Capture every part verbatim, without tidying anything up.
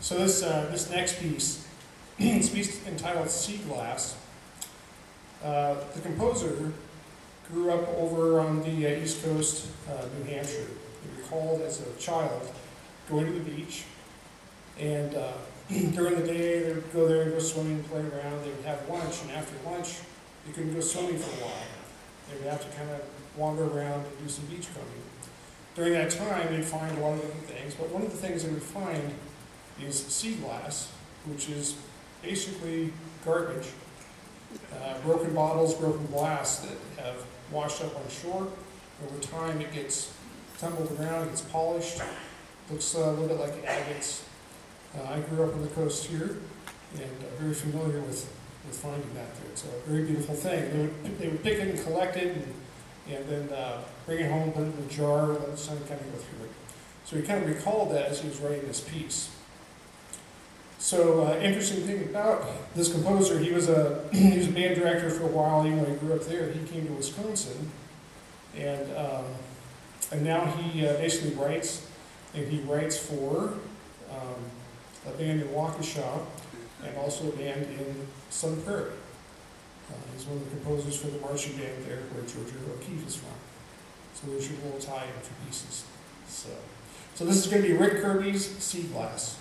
So this, uh, this next piece, this piece entitled Sea Glass, uh, the composer grew up over on the uh, East Coast, uh, New Hampshire. He recalled as a child going to the beach, and uh, during the day they would go there and go swimming, play around. They would have lunch, and after lunch, you couldn't go swimming for a while. They would have to kind of wander around and do some beachcombing. During that time, they'd find a lot of different things, but one of the things they would find is sea glass, which is basically garbage, uh, broken bottles, broken glass that have washed up on shore. Over time, it gets tumbled around, it gets polished, looks uh, a little bit like agates. Uh, I grew up on the coast here, and uh, very familiar with, with finding that there. It's a very beautiful thing. They would, they would pick it and collect it, and, and then uh, bring it home, put it in a jar, let the sun kind of go through it. So he kind of recalled that as he was writing this piece. So, uh, interesting thing about this composer, he was a he was a band director for a while. Even when he grew up there, he came to Wisconsin, and um, and now he uh, basically writes, and he writes for um, a band in Waukesha, and also a band in Sun Prairie. Uh, he's one of the composers for the marching band there, where Georgia O'Keeffe is from. So there's your little tie-in for pieces. So, so this is going to be Rick Kirby's Sea Glass.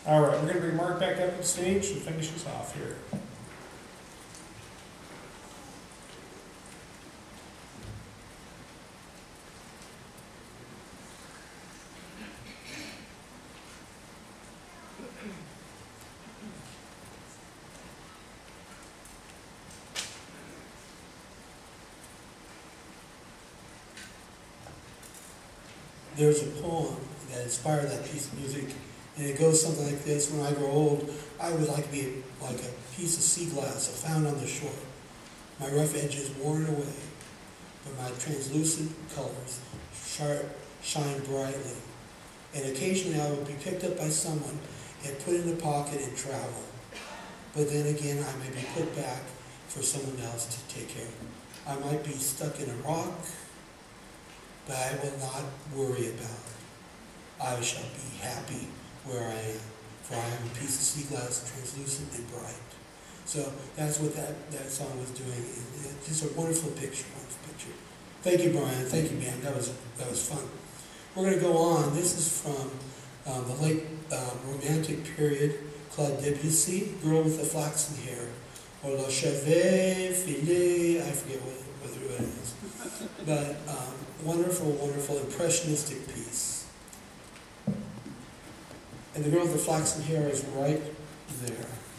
All right, we're going to bring Mark back up to the stage to finish us off here. There's a poem that inspired that piece of music, and it goes something like this: when I grow old, I would like to be like a piece of sea glass found on the shore, my rough edges worn away, but my translucent colors sharp, shine brightly. And occasionally I would be picked up by someone and put in a pocket and travel. But then again, I may be put back for someone else to take care of. I might be stuck in a rock, but I will not worry about it. I shall be happy where I am, for I am a piece of sea glass, translucent and bright. So that's what that, that song was doing. It's just a wonderful picture, wonderful picture. Thank you, Brian. Thank you, man. That was that was fun. We're going to go on. This is from um, the late um, Romantic period, Claude Debussy, Girl with the Flaxen Hair, or Le Chevet Filé, I forget what, what it is. But um, wonderful, wonderful impressionistic piece. And the girl with the flaxen hair is right there.